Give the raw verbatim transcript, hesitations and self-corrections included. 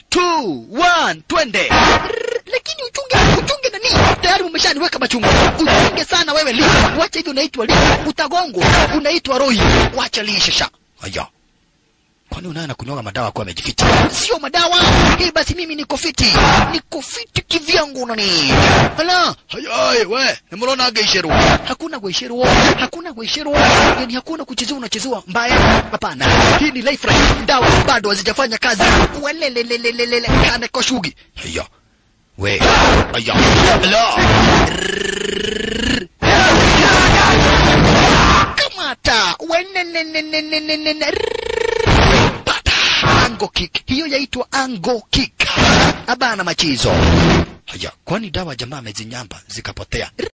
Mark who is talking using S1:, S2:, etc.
S1: two, one, twende. Lakini uchunge, uchunge nani? Tayari umeshaniweka machungu. Uchunge sana wewe Lee. Wacha hivyo unaitwa Lee. Utagongo. Unaitwa Roy. Wacha Lee shasha. Haya. Kwani unaana kunyonga madawa kwa amejificha? Sio madawa. Hii basi mimi niko fiti. Niko fiti kivyangu nani. Hala, hayai we, nimeona geisheru. Hakuna geisheru. Hakuna geisheru. Yaani hakuna kuchezea unachezea mbaya. Hapana. Hii ni life right. Dawa bado hazijafanya kazi. Welelelelelele kana koshugi. Haya. We. Haya. Hala. Kamata. Wenenenenenenene. Ango kick. Hiyo yaitwa ango kick. Abana machizo. Haya, kwani dawa jamaa amezinyamba zikapotea.